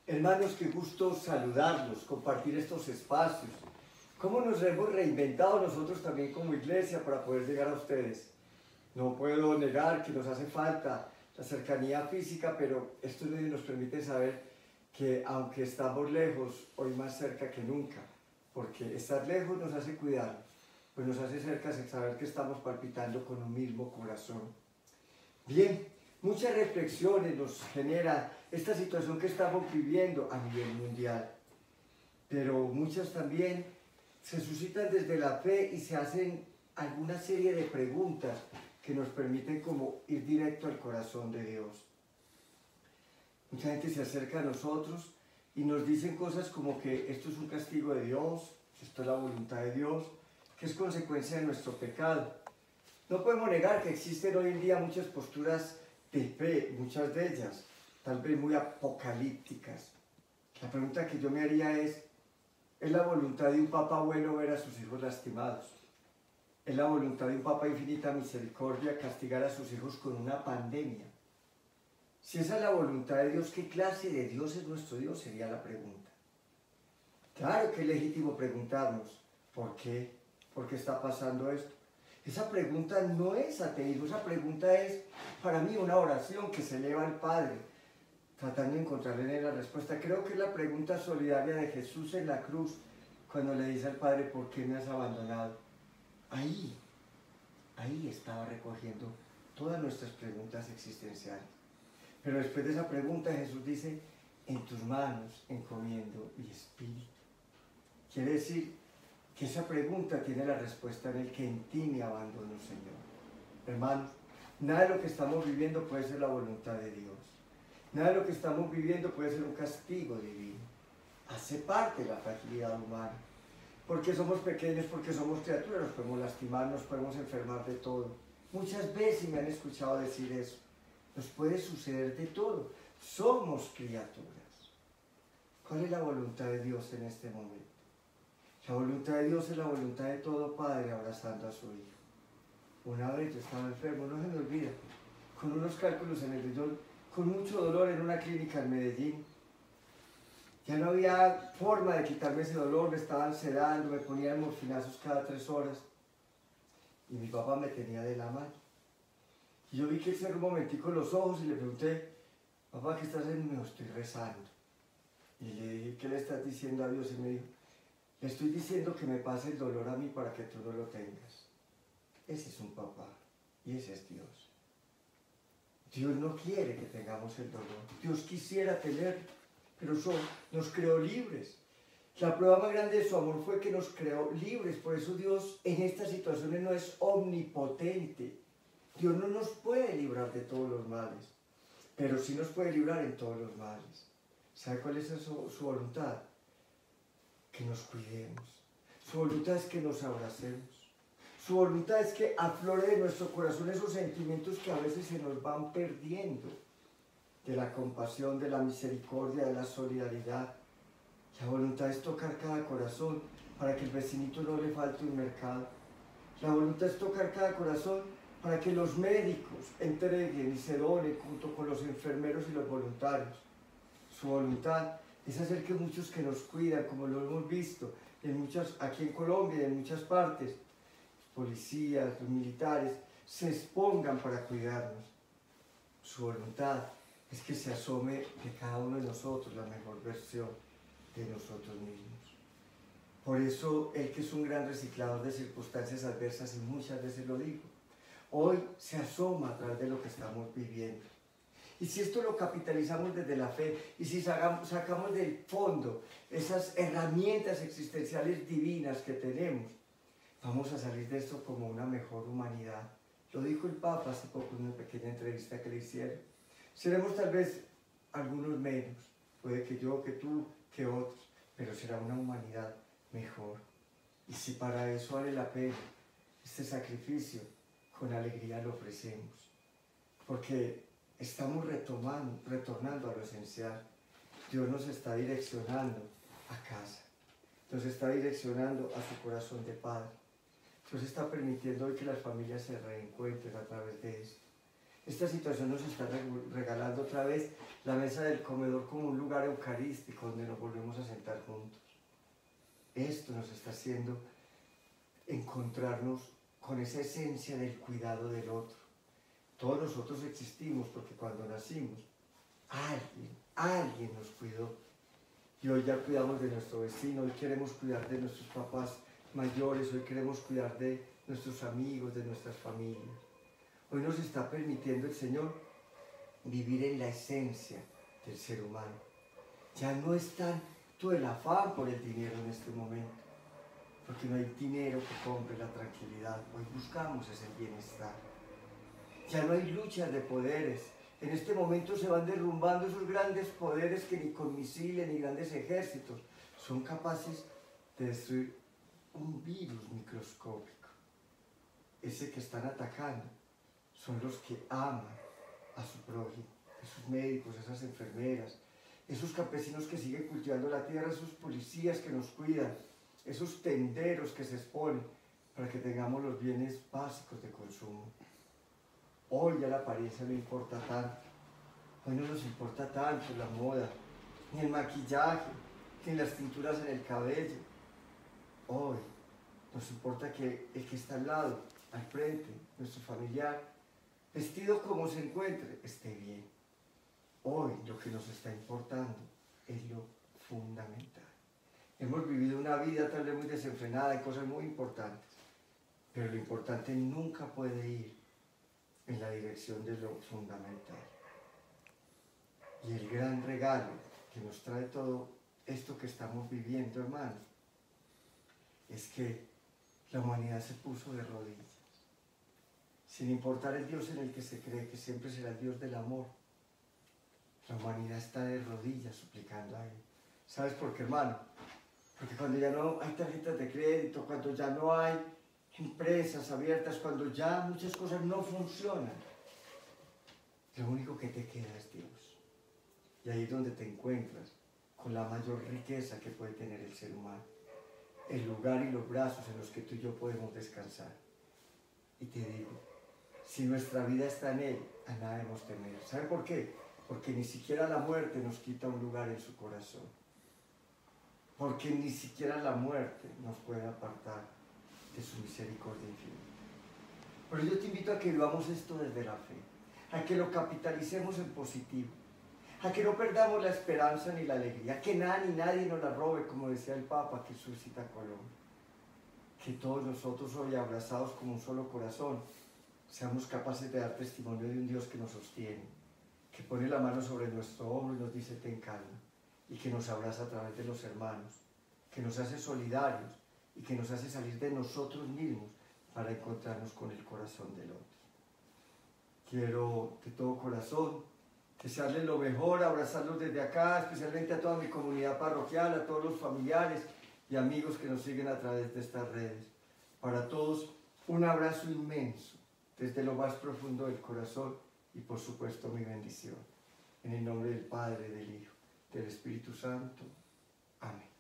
Hermanos, qué gusto saludarlos, compartir estos espacios. ¿Cómo nos hemos reinventado nosotros también como iglesia para poder llegar a ustedes? No puedo negar que nos hace falta la cercanía física, pero estos medios nos permiten saber que aunque estamos lejos, hoy más cerca que nunca, porque estar lejos nos hace cuidarnos, pues nos hace cerca saber que estamos palpitando con un mismo corazón. Bien, muchas reflexiones nos genera esta situación que estamos viviendo a nivel mundial, pero muchas también se suscitan desde la fe y se hacen alguna serie de preguntas que nos permiten como ir directo al corazón de Dios. Mucha gente se acerca a nosotros y nos dicen cosas como que esto es un castigo de Dios, que esto es la voluntad de Dios, que es consecuencia de nuestro pecado. No podemos negar que existen hoy en día muchas posturas de fe, muchas de ellas, tal vez muy apocalípticas. La pregunta que yo me haría ¿es la voluntad de un Papa bueno ver a sus hijos lastimados? ¿Es la voluntad de un Papa infinita misericordia castigar a sus hijos con una pandemia? Si esa es la voluntad de Dios, ¿qué clase de Dios es nuestro Dios? Sería la pregunta. Claro que es legítimo preguntarnos, ¿por qué? ¿Por qué está pasando esto? Esa pregunta no es ateísmo, esa pregunta es para mí una oración que se eleva al Padre, tratando de encontrarle en la respuesta. Creo que es la pregunta solidaria de Jesús en la cruz, cuando le dice al Padre, ¿por qué me has abandonado? Ahí estaba recogiendo todas nuestras preguntas existenciales. Pero después de esa pregunta Jesús dice, en tus manos encomiendo mi espíritu. Quiere decir que esa pregunta tiene la respuesta en el que en ti me abandono, Señor. Hermanos, nada de lo que estamos viviendo puede ser la voluntad de Dios. Nada de lo que estamos viviendo puede ser un castigo divino. Hace parte de la fragilidad humana. Porque somos pequeños, porque somos criaturas, nos podemos lastimar, nos podemos enfermar de todo. Muchas veces me han escuchado decir eso. Nos puede suceder de todo. Somos criaturas. ¿Cuál es la voluntad de Dios en este momento? La voluntad de Dios es la voluntad de todo padre abrazando a su hijo. Una vez yo estaba enfermo, no se me olvida, con unos cálculos en el riñón, con mucho dolor en una clínica en Medellín. Ya no había forma de quitarme ese dolor, me estaban sedando, me ponían morfinazos cada 3 horas. Y mi papá me tenía de la mano. Y yo vi que él cerró un momentico los ojos y le pregunté, papá, ¿qué estás haciendo? Me dijo, estoy rezando. Y le dije, ¿qué le estás diciendo a Dios? Y me dijo, le estoy diciendo que me pase el dolor a mí para que tú no lo tengas. Ese es un papá y ese es Dios. Dios no quiere que tengamos el dolor. Dios quisiera tener, pero nos creó libres. La prueba más grande de su amor fue que nos creó libres. Por eso Dios en estas situaciones no es omnipotente. Dios no nos puede librar de todos los males, pero sí nos puede librar en todos los males. ¿Sabe cuál es su voluntad? Que nos cuidemos. Su voluntad es que nos abracemos. Su voluntad es que aflore de nuestro corazón esos sentimientos que a veces se nos van perdiendo, de la compasión, de la misericordia, de la solidaridad. La voluntad es tocar cada corazón para que el vecinito no le falte un mercado. La voluntad es tocar cada corazón para que los médicos entreguen y se donen junto con los enfermeros y los voluntarios. Su voluntad es hacer que muchos que nos cuidan, como lo hemos visto aquí en Colombia y en muchas partes, los policías, los militares, se expongan para cuidarnos. Su voluntad es que se asome de cada uno de nosotros la mejor versión de nosotros mismos. Por eso, él que es un gran reciclador de circunstancias adversas, y muchas veces lo digo, hoy se asoma a través de lo que estamos viviendo. Y si esto lo capitalizamos desde la fe, y si sacamos del fondo esas herramientas existenciales divinas que tenemos, vamos a salir de esto como una mejor humanidad. Lo dijo el Papa hace poco en una pequeña entrevista que le hicieron. Seremos tal vez algunos menos, puede que yo, que tú, que otros, pero será una humanidad mejor. Y si para eso vale la pena este sacrificio, con alegría lo ofrecemos, porque estamos retornando a lo esencial. Dios nos está direccionando a casa, nos está direccionando a su corazón de Padre. Dios está permitiendo hoy que las familias se reencuentren a través de esto. Esta situación nos está regalando otra vez la mesa del comedor como un lugar eucarístico donde nos volvemos a sentar juntos. Esto nos está haciendo encontrarnos con esa esencia del cuidado del otro. Todos nosotros existimos porque cuando nacimos, alguien nos cuidó. Y hoy ya cuidamos de nuestro vecino, hoy queremos cuidar de nuestros papás mayores, hoy queremos cuidar de nuestros amigos, de nuestras familias. Hoy nos está permitiendo el Señor vivir en la esencia del ser humano. Ya no es tanto el afán por el dinero en este momento, porque no hay dinero que compre la tranquilidad. Hoy buscamos ese bienestar. Ya no hay luchas de poderes. En este momento se van derrumbando esos grandes poderes que ni con misiles ni grandes ejércitos son capaces de destruir un virus microscópico. Ese que están atacando son los que aman a su prójimo, esos médicos, esas enfermeras, esos campesinos que siguen cultivando la tierra, esos policías que nos cuidan, esos tenderos que se exponen para que tengamos los bienes básicos de consumo. Hoy ya la apariencia no importa tanto, hoy no nos importa tanto la moda, ni el maquillaje, ni las tinturas en el cabello. Hoy nos importa que el que está al lado, al frente, nuestro familiar, vestido como se encuentre, esté bien. Hoy lo que nos está importando es lo fundamental. Hemos vivido una vida tal vez muy desenfrenada en cosas muy importantes, pero lo importante nunca puede ir en la dirección de lo fundamental. Y el gran regalo que nos trae todo esto que estamos viviendo, hermano, es que la humanidad se puso de rodillas. Sin importar el Dios en el que se cree, que siempre será el Dios del amor, la humanidad está de rodillas suplicando a Él. ¿Sabes por qué, hermano? Porque cuando ya no hay tarjetas de crédito, cuando ya no hay empresas abiertas, cuando ya muchas cosas no funcionan, lo único que te queda es Dios. Y ahí es donde te encuentras con la mayor riqueza que puede tener el ser humano. El lugar y los brazos en los que tú y yo podemos descansar. Y te digo, si nuestra vida está en Él, a nada debemos temer. ¿Saben por qué? Porque ni siquiera la muerte nos quita un lugar en su corazón. Porque ni siquiera la muerte nos puede apartar de su misericordia infinita. Pero yo te invito a que vivamos esto desde la fe, a que lo capitalicemos en positivo, a que no perdamos la esperanza ni la alegría, que nada ni nadie nos la robe, como decía el Papa que suscita Colombia. Que todos nosotros hoy, abrazados como un solo corazón, seamos capaces de dar testimonio de un Dios que nos sostiene, que pone la mano sobre nuestro hombro y nos dice ten calma, y que nos abraza a través de los hermanos, que nos hace solidarios y que nos hace salir de nosotros mismos para encontrarnos con el corazón del otro. Quiero de todo corazón desearles lo mejor, abrazarlos desde acá, especialmente a toda mi comunidad parroquial, a todos los familiares y amigos que nos siguen a través de estas redes. Para todos, un abrazo inmenso, desde lo más profundo del corazón y por supuesto mi bendición. En el nombre del Padre, del Hijo, del Espíritu Santo. Amén.